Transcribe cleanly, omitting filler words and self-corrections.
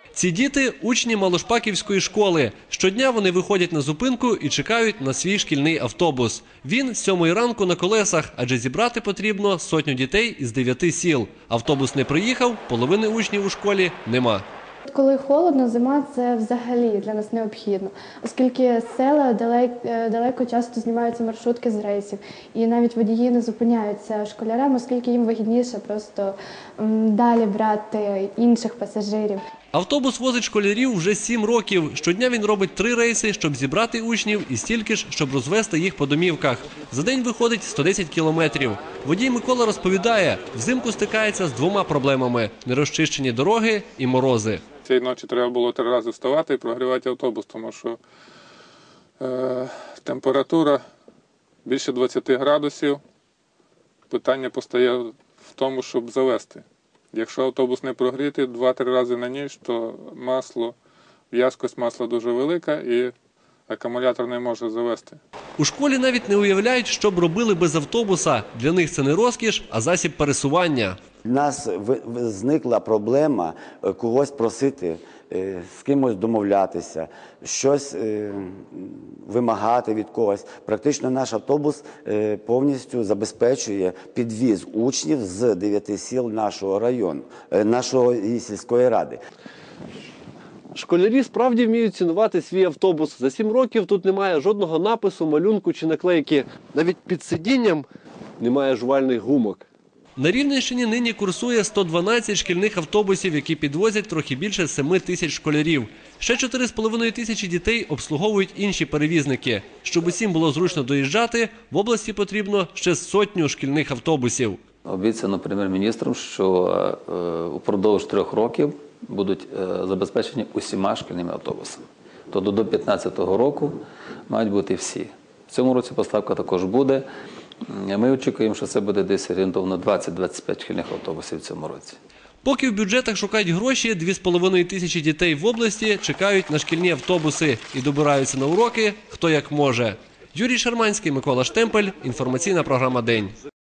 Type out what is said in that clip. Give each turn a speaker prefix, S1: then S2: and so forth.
S1: Ці діти – учні Малошпаківської школи. Щодня вони виходять на зупинку і чекають на свій шкільний автобус. Він з 7 ранку на колесах, адже зібрати потрібно 100 дітей із 9 сіл. Автобус не приїхав, половини учнів у школі нема.
S2: Коли холодно, зима – це взагалі для нас необхідно, оскільки села далеко часто знімаються маршрутки з рейсів, і навіть водії не зупиняються школярам, оскільки їм вигідніше просто далі брати інших пасажирів.
S1: Автобус возить школярів вже 7 років. Щодня він робить 3 рейси, щоб зібрати учнів, і стільки ж, щоб розвезти їх по домівках. За день виходить 110 кілометрів. Водій Микола розповідає, взимку стикається з 2 проблемами – нерозчищені дороги і морози.
S3: Цієї ночі треба було 3 рази вставати і прогрівати автобус, тому що температура більше 20 градусів. Питання постає в тому, щоб завести. Якщо автобус не прогріти 2-3 рази на ніч, то в'язкость масла дуже велика і акумулятор не може завести.
S1: У школі навіть не уявляють, що б робили без автобуса. Для них це не розкіш, а засіб пересування.
S4: У нас зникла проблема когось просити, з кимось домовлятися, щось вимагати від когось. Практично наш автобус повністю забезпечує підвіз учнів з 9 сіл нашого району, нашої сільської ради.
S1: Школярі справді вміють цінувати свій автобус. За 7 років тут немає жодного напису, малюнку чи наклейки. Навіть під сидінням немає жувальних гумок. На Рівненщині нині курсує 112 шкільних автобусів, які підвозять трохи більше 7 тисяч школярів. Ще 4,5 тисячі дітей обслуговують інші перевізники. Щоб усім було зручно доїжджати, в області потрібно ще 100 шкільних автобусів.
S5: Обіцяно прем'єр-міністром, що упродовж 3 років будуть забезпечені усіма шкільними автобусами. Тобто до 2015 року мають бути всі. В цьому році поставка також буде. Ми очікуємо, що це буде десь орієнтовно 20-25 шкільних автобусів в цьому році.
S1: Поки в бюджетах шукають гроші, 2,5 тисячі дітей в області чекають на шкільні автобуси і добираються на уроки хто як може. Юрій Шарманський, Микола Штемпель. Інформаційна програма «День».